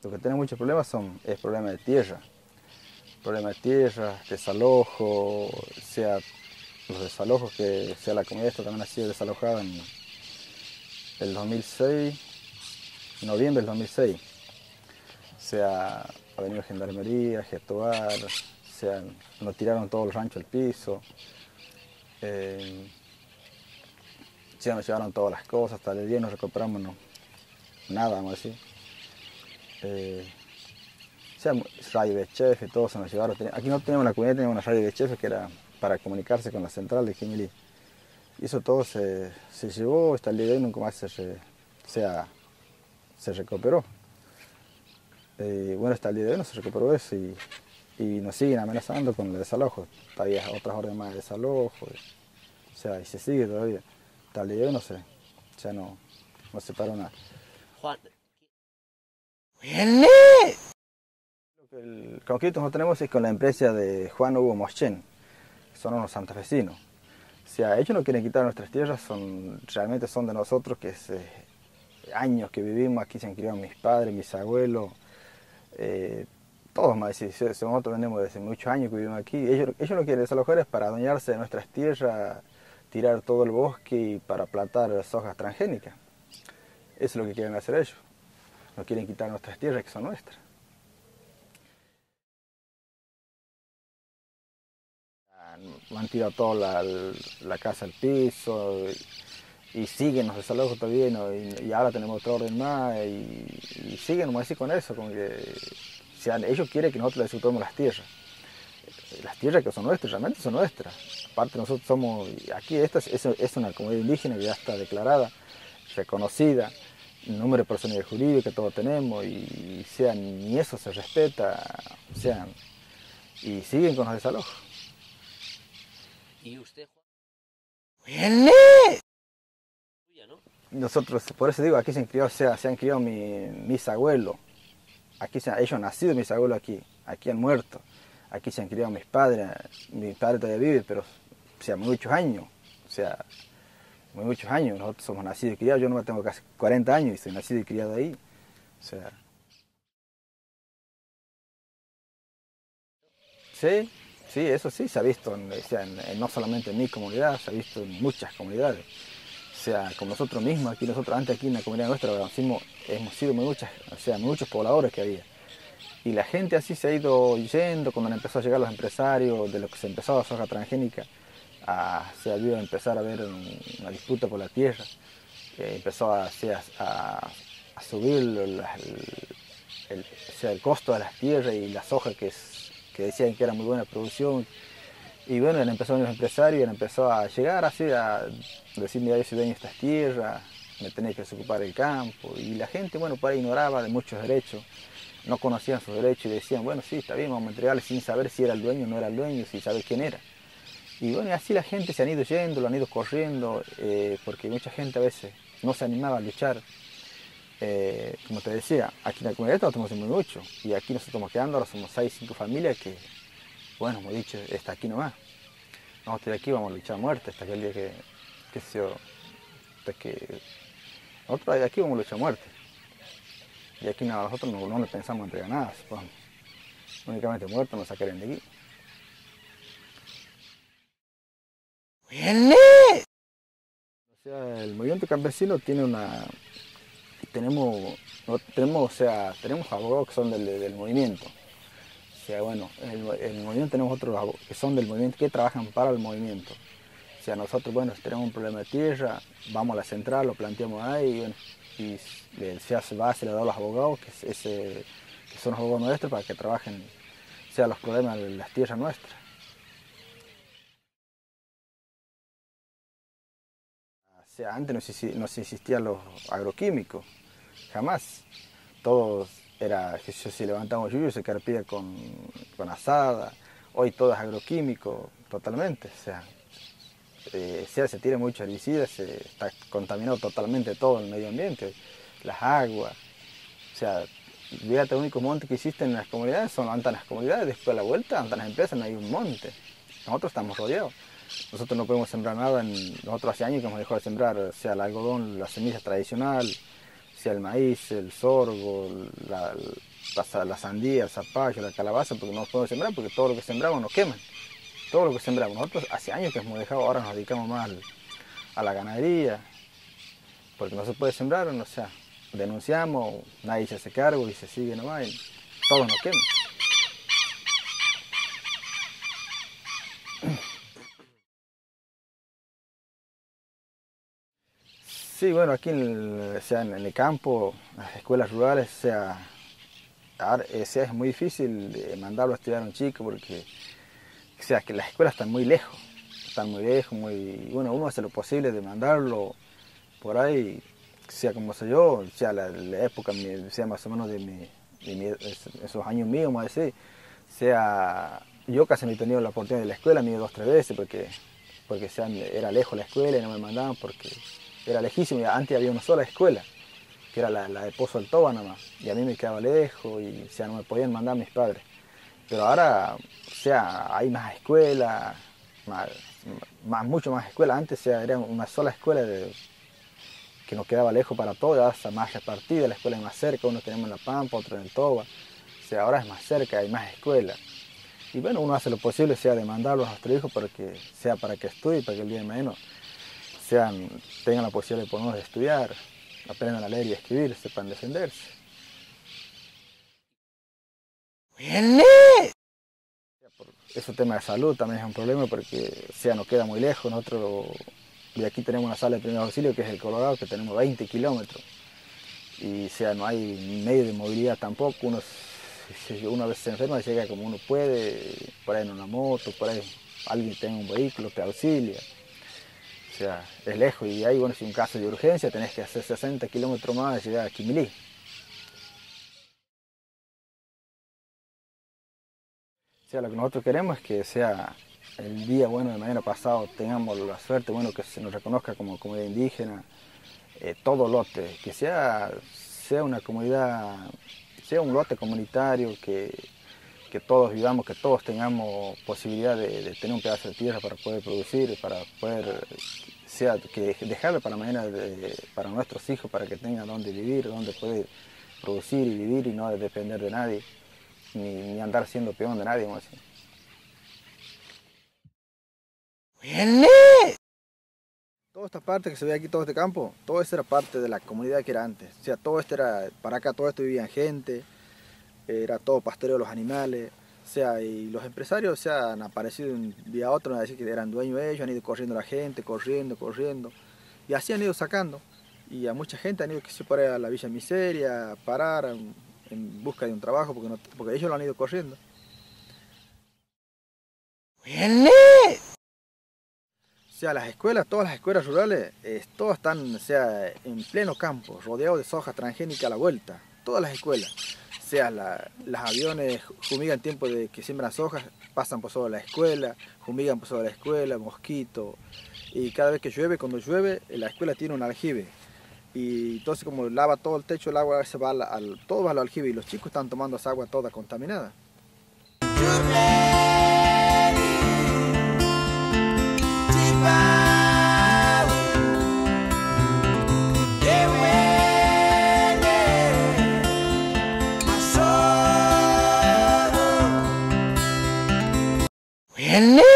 Lo que tiene muchos problemas es problema de tierra. Problema de tierra, desalojo, sea los desalojos, que sea la comunidad esta también ha sido desalojada en el 2006, noviembre del 2006. Sea, ha venido Gendarmería, Getuar, nos tiraron todo el rancho al piso. Ya nos llevaron todas las cosas, hasta el día no recuperamos nada, vamos a decir. Radio de chef y todo se nos llevaron. Aquí no teníamos la comunidad, teníamos una radio de chef que era para comunicarse con la central de Jimilí. Y eso todo se llevó, hasta el día de hoy nunca más se recuperó. Bueno, hasta el día de hoy no se recuperó eso y nos siguen amenazando con el desalojo. Todavía otras órdenes más de desalojo. Y se sigue todavía. Hasta el día de hoy no se paró nada. Juan. El conflicto que nosotros tenemos es con la empresa de Juan Hugo Moschen, que son unos santafesinos. Ellos no quieren quitar nuestras tierras, realmente son de nosotros, que hace años que vivimos, aquí se han criado mis padres, mis abuelos, todos más, nosotros venimos desde muchos años que vivimos aquí. Ellos no quieren desalojar, es para adueñarse de nuestras tierras, tirar todo el bosque y para plantar sojas transgénicas. Eso es lo que quieren hacer ellos. No quieren quitar nuestras tierras que son nuestras. Han tirado toda la casa al piso y siguen los desalojos todavía, ¿no? Y ahora tenemos otra orden más y siguen como así con eso, como que ellos quieren que nosotros les disfrutemos las tierras. Las tierras que son nuestras, realmente son nuestras. Aparte nosotros somos, aquí esta es una comunidad indígena que ya está declarada, reconocida, el número de personalidad jurídica que todos tenemos y ni eso se respeta, y siguen con los desalojos. ¿Y usted, Juan? Nosotros, por eso digo, aquí se han criado mis abuelos. Ellos han nacido mis abuelos aquí han muerto. Aquí se han criado mis padres todavía vive, pero muchos años. Muchos años, nosotros somos nacidos y criados, yo no tengo casi 40 años y soy nacido y criado ahí. Sí, eso sí se ha visto, no solamente en mi comunidad, se ha visto en muchas comunidades. Como nosotros mismos, antes aquí en la comunidad nuestra, hemos sido muchos pobladores que había. Y la gente así se ha ido yendo, cuando empezó a llegar los empresarios, de lo que se empezó la soja transgénica, se ha habido empezar a haber una disputa por la tierra, empezó a subir el costo de las tierras y la soja que decían que era muy buena producción. Y bueno, empezó los empresarios, empezó a llegar así a decir, mira, yo soy dueño de estas tierras, me tenés que desocupar el campo. Y la gente, bueno, por ahí ignoraba de muchos derechos, no conocían sus derechos y decían, bueno, sí, está bien, vamos a entregarle sin saber si era el dueño o no era el dueño, sin saber quién era. Y bueno, y así la gente se han ido yendo, lo han ido corriendo, porque mucha gente a veces no se animaba a luchar. Como te decía, aquí en la comunidad estamos haciendo mucho, y aquí nos estamos quedando, ahora somos 6, 5 familias que, bueno, hemos dicho, está aquí nomás. Nosotros de aquí vamos a luchar a muerte hasta aquel día nosotros de aquí vamos a luchar a muerte. Y aquí nosotros no le pensamos entregar nada, únicamente muertos nos sacarían de aquí. El movimiento campesino tenemos abogados que son del movimiento. Bueno, el movimiento tenemos otros que son del movimiento, que trabajan para el movimiento. Nosotros, bueno, si tenemos un problema de tierra, vamos a la central, lo planteamos ahí, bueno, y se le da a los abogados, que son los abogados nuestros, para que trabajen los problemas de las tierras nuestras. Antes no existían los agroquímicos, jamás. Todos era que si levantamos yuyo se carpía con asada, hoy todo es agroquímico totalmente. Se tira mucho herbicida, se está contaminado totalmente todo el medio ambiente, las aguas. Fíjate, el único monte que existe en las comunidades son las comunidades, después a la vuelta andan las empresas, no hay un monte. Nosotros estamos rodeados. Nosotros no podemos sembrar nada, nosotros hace años que hemos dejado de sembrar, el algodón, la semilla tradicional, el maíz, el sorgo, la sandía, el zapallo, la calabaza, porque no podemos sembrar, porque todo lo que sembramos nos queman. Todo lo que sembramos. Nosotros hace años que hemos dejado, ahora nos dedicamos más a la ganadería, porque no se puede sembrar, o sea, denunciamos, nadie se hace cargo y se sigue nomás, y todos nos queman. Sí, bueno, aquí en el campo, las escuelas rurales, es muy difícil mandarlo a estudiar a un chico porque que las escuelas están muy lejos, bueno, uno hace lo posible de mandarlo por ahí, como sé yo, la época, más o menos esos años míos, vamos a decir, yo casi no he tenido la oportunidad de la escuela, me he ido 2 o 3 veces porque era lejos la escuela y no me mandaban porque era lejísimo, y antes había una sola escuela, que era la de Pozo del Toba nada más, y a mí me quedaba lejos y no me podían mandar mis padres. Pero ahora, hay más escuelas, mucho más escuelas. Antes, era una sola escuela que nos quedaba lejos para todos, ahora está más repartida, la escuela es más cerca, uno tenemos en La Pampa, otro en el Toba, ahora es más cerca, hay más escuelas. Y bueno, uno hace lo posible, de mandarlos a nuestros hijos para que estudien, para que el día de mañana tengan la posibilidad por lo menos de estudiar, aprendan a leer y escribir, sepan defenderse. Ese tema de salud también es un problema porque nos queda muy lejos. Nosotros de aquí tenemos una sala de primer auxilio que es el Colorado, que tenemos 20 kilómetros. Y no hay medio de movilidad tampoco. Si una vez se enferma, llega como uno puede, por ahí en una moto, por ahí alguien tenga un vehículo que auxilia. Es lejos y ahí, bueno, si un caso de urgencia tenés que hacer 60 kilómetros más de llegar a Quimilí. Lo que nosotros queremos es que el día, bueno, de mañana pasado tengamos la suerte, bueno, que se nos reconozca como comunidad indígena, todo lote, que sea una comunidad, un lote comunitario, que todos vivamos, que todos tengamos posibilidad de tener un pedazo de tierra para poder producir, para poder, que dejarlo para mañana para nuestros hijos, para que tengan donde vivir, donde poder producir y vivir y no depender de nadie, ni andar siendo peón de nadie, vamos a decir. Toda esta parte que se ve aquí, todo este campo, todo esto era parte de la comunidad que era antes. Todo esto era, para acá todo esto vivían gente, era todo pastoreo de los animales, y los empresarios han aparecido de un día a otro a decir que eran dueños de ellos, han ido corriendo la gente, corriendo, y así han ido sacando. Y a mucha gente han ido por ahí a la Villa Miseria, a parar en busca de un trabajo, porque ellos lo han ido corriendo. Las escuelas, todas las escuelas rurales, todas están en pleno campo, rodeados de soja transgénica a la vuelta. Todas las escuelas. Los aviones fumigan en tiempo de que siembran sojas, pasan por sobre la escuela, fumigan por sobre la escuela, mosquitos. Y cada vez que llueve, cuando llueve, la escuela tiene un aljibe. Y entonces como lava todo el techo, el agua todo va al aljibe y los chicos están tomando esa agua toda contaminada. ¿Viene?